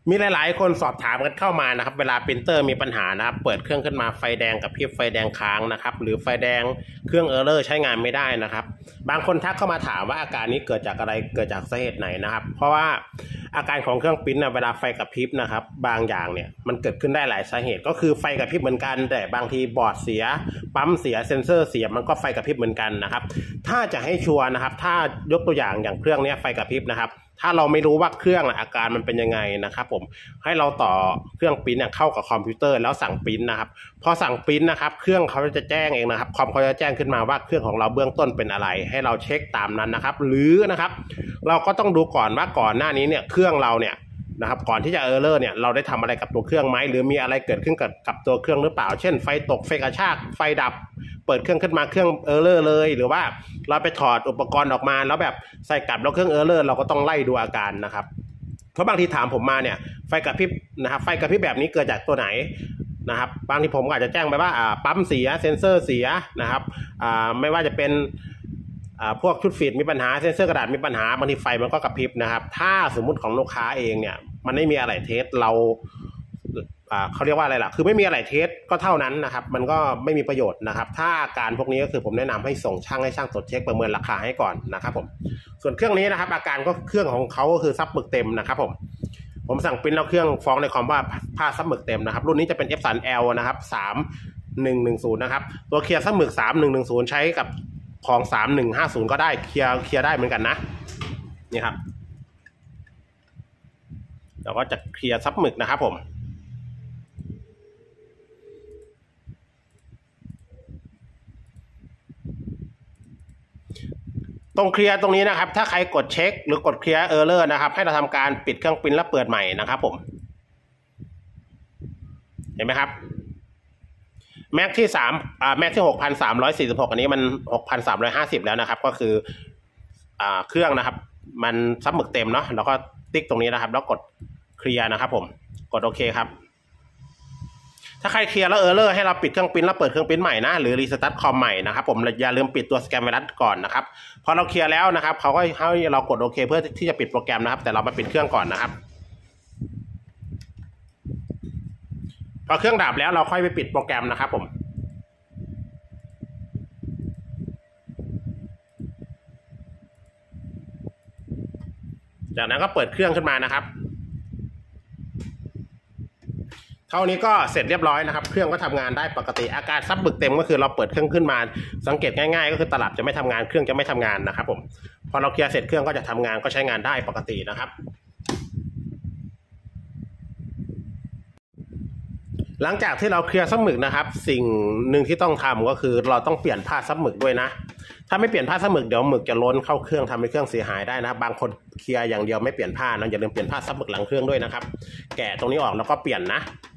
มีหลายๆคนสอบถามกันเข้ามานะครับเวลาปรินเตอร์มีปัญหานะครับเปิดเครื่องขึ้นมาไฟแดงกับพริบไฟแดงค้างนะครับหรือไฟแดงเครื่องเออร์เลอร์ใช้งานไม่ได้นะครับบางคนทักเข้ามาถามว่าอาการนี้เกิดจากอะไรเกิดจากสาเหตุไหนนะครับเพราะว่าอาการของเครื่องปริ้นเวลาไฟกระพริบนะครับบางอย่างเนี่ยมันเกิดขึ้นได้หลายสาเหตุก็คือไฟกระพริบเหมือนกันแต่บางทีบอร์ดเสียปั๊มเสียเซ็นเซอร์เสียมันก็ไฟกระพริบเหมือนกันนะครับถ้าจะให้ชัวร์นะครับถ้ายกตัวอย่างเครื่องนี้ไฟกระพริบนะครับถ้าเราไม่รู้ว่าเครื่องอาการมันเป็นยังไงนะครับผมให้เราต่อเครื่องปริ้นเข้ากับคอมพิวเตอร์แล้วสั่งปริ้นนะครับพอสั่งปริ้นนะครับเครื่องเขาจะแจ้งเองนะครับคอมเขาจะแจ้งขึ้นมาว่าเครื่องของเราเบื้องต้นเป็นอะไรให้เราเช็คตามนั้นนะครับหรือนะครับเราก็ต้องดูก่อนว่าก่อนหน้านี้เนี่ยเครื่องเราเนี่ยนะครับก่อนที่จะเออร์เลอร์เนี่ยเราได้ทำอะไรกับตัวเครื่องไหมหรือมีอะไรเกิดขึ้นกับตัวเครื่องหรือเปล่าเช่นไฟตกไฟกระชากไฟดับเปิดเครื่องขึ้นมาเครื่องเออร์เลอร์เลยหรือว่าเราไปถอดอุปกรณ์ออกมาแล้วแบบใส่กลับแล้วเครื่องเออร์เลอร์เราก็ต้องไล่ดูอาการนะครับเพราะบางทีถามผมมาเนี่ยไฟกระพริบนะครับไฟกระพริบแบบนี้เกิดจากตัวไหนนะครับบางทีผมอาจจะแจ้งไปว่าปั๊มเสียเซ็นเซอร์เสียนะครับไม่ว่าจะเป็นพวกชุดฟีดมีปัญหาเซ็นเซอร์กระดาษมีปัญหาบางทีไฟมันก็กระพริบนะครับถ้าสมมุติของลูกค้าเองเนี่ยมันไม่มีอะไรเทสเราเขาเรียกว่าอะไรล่ะคือไม่มีอะไรเทสก็เท่านั้นนะครับมันก็ไม่มีประโยชน์นะครับถ้าอาการพวกนี้ก็คือผมแนะนำให้ส่งช่างให้ช่างตรวจเช็คประเมินราคาให้ก่อนนะครับผมส่วนเครื่องนี้นะครับอาการก็เครื่องของเขาก็คือซับหมึกเต็มนะครับผมสั่งปริ้นแล้วเครื่องฟ้องในคอมว่าผ้าซับหมึกเต็มนะครับรุ่นนี้จะเป็น F3L นะครับ3110นะครับตัวเคลียร์ซับหมึก3110ใช้กับของ3150ก็ได้เคลียร์ได้เหมือนกันนะนี่ครับเราก็จะเคลียร์ซับหมึกนะครับผมตรงเคลียร์ตรงนี้นะครับถ้าใครกดเช็คหรือกดเคลียร์เออร์เลอร์นะครับให้เราทำการปิดเครื่องปริ้นแล้วเปิดใหม่นะครับผมเห็นไหมครับแม็กที่แม็กที่6,346อันนี้มัน6,350แล้วนะครับก็คือเครื่องนะครับมันซับหมึกเต็มเนาะแล้วก็ติ๊กตรงนี้นะครับแล้วกดเคลียร์นะครับผมกดโอเคครับถ้าใครเคลียร์แล้วเออร์เลอร์ให้เราปิดเครื่องปริ้นแล้วเปิดเครื่องปริ้นใหม่นะหรือรีสตาร์ทคอมใหม่นะครับผมอย่าลืมปิดตัวสแกนไวรัสก่อนนะครับพอเราเคลียร์แล้วนะครับเขาก็ให้เรากดโอเคเพื่อที่จะปิดโปรแกรมนะครับแต่เรามาปิดเครื่องก่อนนะครับพอเครื่องดับแล้วเราค่อยไปปิดโปรแกรมนะครับผมจากนั้นก็เปิดเครื่องขึ้นมานะครับเท่านี้ก็เสร็จเรียบร้อยนะครับเครื่องก็ทำงานได้ปกติอาการซับหมึกเต็มก็คือเราเปิดเครื่องขึ้นมาสังเกตง่ายๆก็คือตลับจะไม่ทำงานเครื่องจะไม่ทำงานนะครับผมพอเราเคลียร์เสร็จเครื่องก็จะทำงานก็ใช้งานได้ปกตินะครับหลังจากที่เราเคลียร์ซับหมึกนะครับสิ่งหนึ่งที่ต้องทำก็คือเราต้องเปลี่ยนผ้าซับหมึกด้วยนะถ้าไม่เปลี่ยนผ้าซับหมึกเดี๋ยวหมึกจะล้นเข้าเครื่องทำให้เครื่องเสียหายได้นะบางคนเคลียร์อย่างเดียวไม่เปลี่ยนผ้านะอย่าลืมเปลี่ยนผ้าซับหมึกหลังเครื่องด้วยนะครับแกะตรงนี้ออกแล้วก็เปลี่ยนนะ